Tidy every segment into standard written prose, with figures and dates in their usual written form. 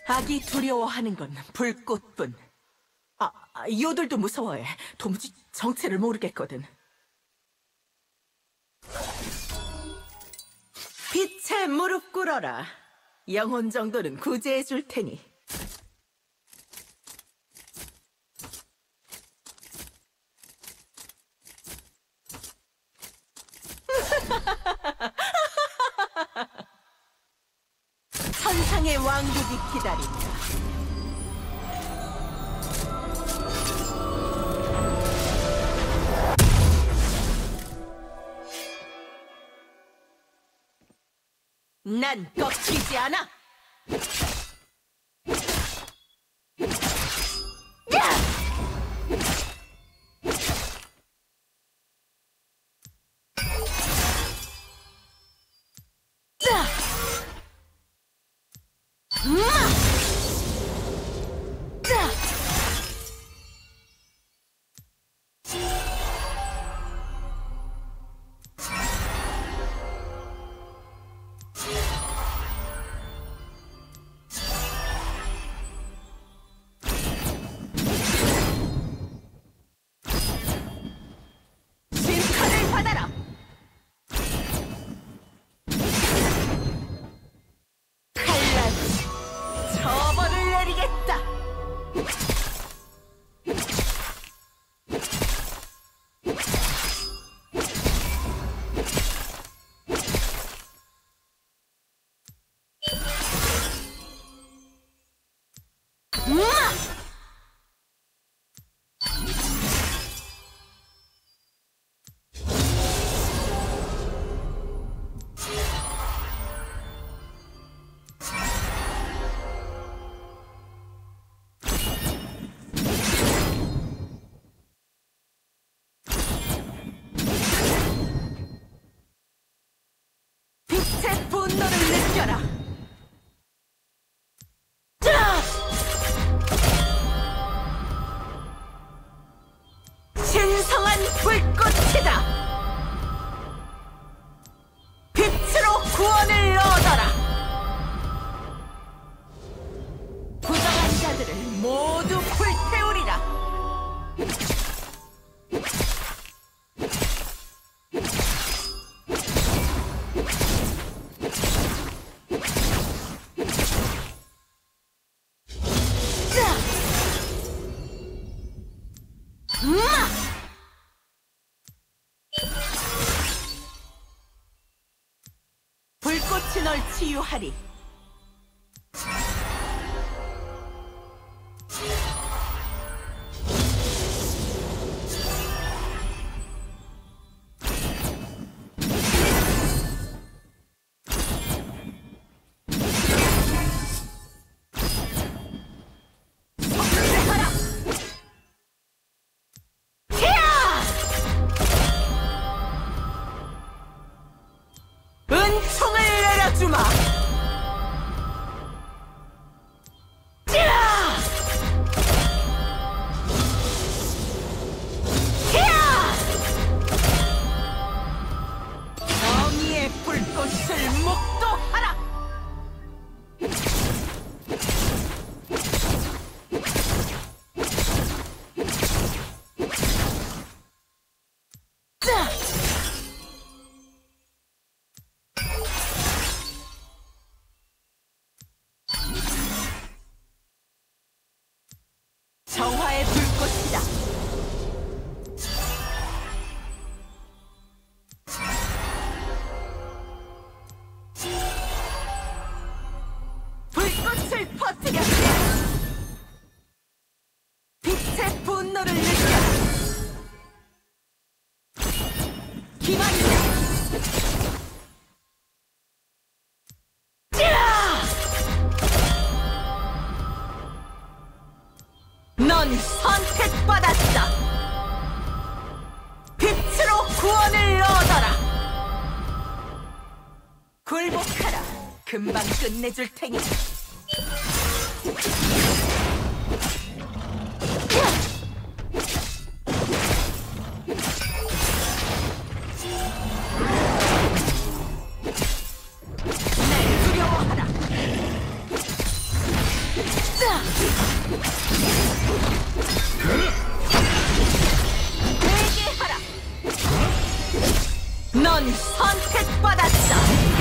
악이 두려워하는 건 불꽃뿐. 요들도 무서워해. 도무지 정체를 모르겠거든. 빛에 무릎 꿇어라. 영혼 정도는 구제해 줄 테니. 천상의 왕국이 기다린다. 난 꺾이지 않아! 분노를 느껴라. 신성한 불꽃이다. 빛으로 구원을 얻어라. 부정한 자들을 모두 불태우리라. 불꽃이 널 치유하리. 은총을 내려주마. 정의의 불꽃을 목도하라. 정화의 불꽃이다. 불꽃을 퍼뜨려. 빛의 분노를 느껴. 기만이다. 넌 선택받았다. 빛으로 구원을 얻어라. 굴복하라. 금방 끝내줄 테니. 날 두려워하라. 넌 선택받았다.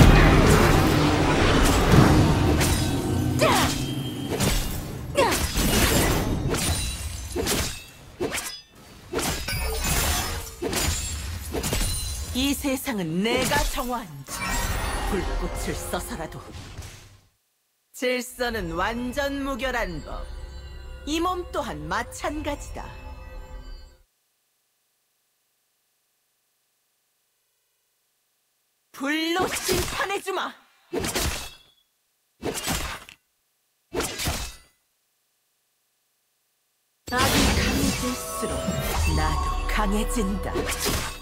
이 세상은 내가 정화한다. 불꽃을 써서라도. 질서는 완전 무결한 법. 이 몸 또한 마찬가지다. 불로 심판해주마! 악이 강해질수록 나도 강해진다.